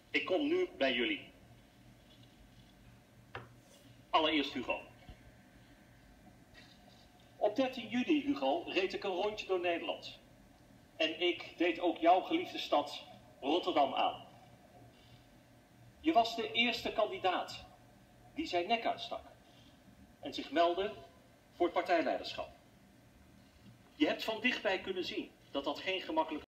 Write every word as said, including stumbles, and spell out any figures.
Ik kom nu bij jullie. Allereerst Hugo. Op dertien juli, Hugo, reed ik een rondje door Nederland. En ik deed ook jouw geliefde stad Rotterdam aan. Je was de eerste kandidaat die zijn nek uitstak en zich meldde voor het partijleiderschap. Je hebt van dichtbij kunnen zien dat dat geen gemakkelijk